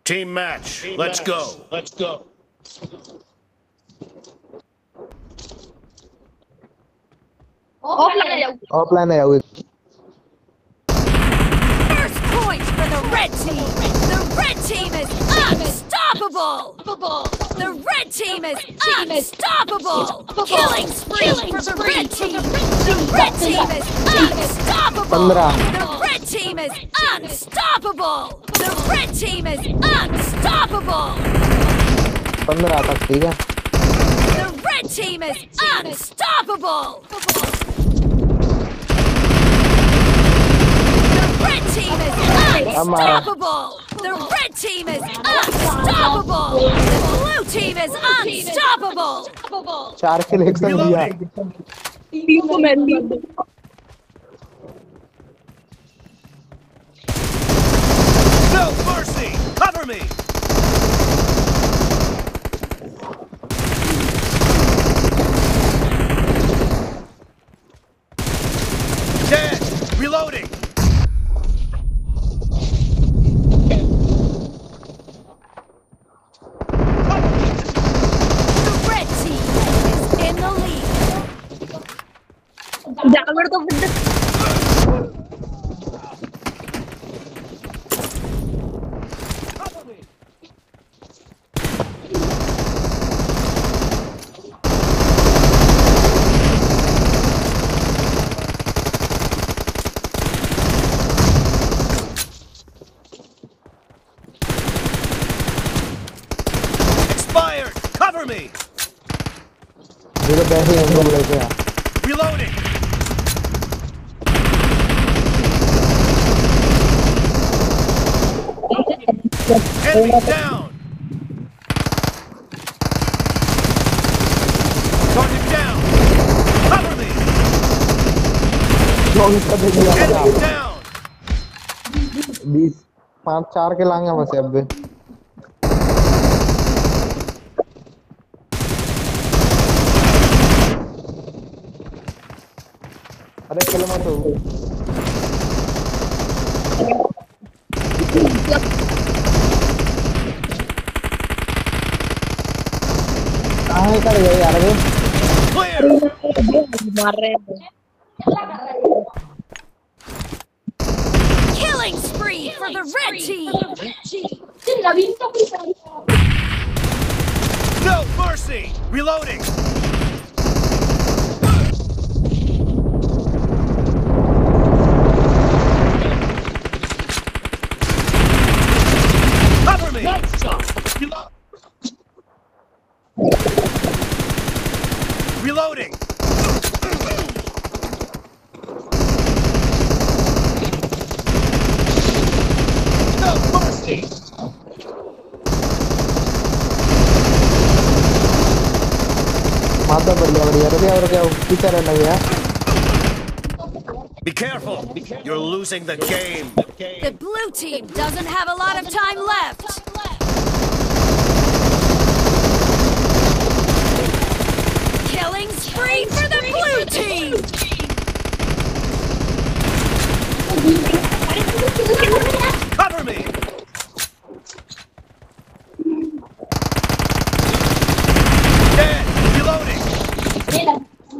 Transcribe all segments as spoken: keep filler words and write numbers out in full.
Team match. Team Let's match. go. Let's go. Offline है यार. First point for the red team. The red team is unstoppable. The red team is unstoppable. Killing spree for the red team. The red team is unstoppable. The red team is unstoppable. The red team is unstoppable. पंद्रह तक ठीक है. The red team is unstoppable. The red team is unstoppable. The red team is unstoppable. The blue team is unstoppable. चार किल एक संग दिया. No mercy. Cover me. Dead. Reloading. The red team is in the lead. जाकर तो फिर Expired. Cover me. मेरे पैसे हैं लोग लेके आ. Reloading. Enemy down. Target down. Cover me. लोग इसका देख लिया. Enemy down. बीस पाँच चार के लाएंगे बस अब भी. अरे किल मत हो. कहाँ कर गए यार वे. Clear. मार रहे हैं. Killing spree for the red team. No mercy. Reloading. Cover me. Relo- Reloading. No mercy. माता बढ़िया बढ़िया तो क्या और क्या पीछे रहना गया. Be careful. You're losing the game. The blue team doesn't have a lot of time left. Killing spree for the blue team. Cover me. Dead. Reloading.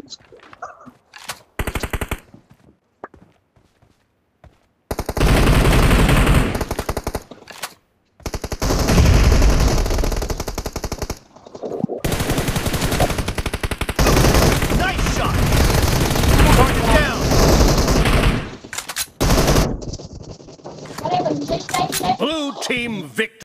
Nice shot. Target down. Blue team victory.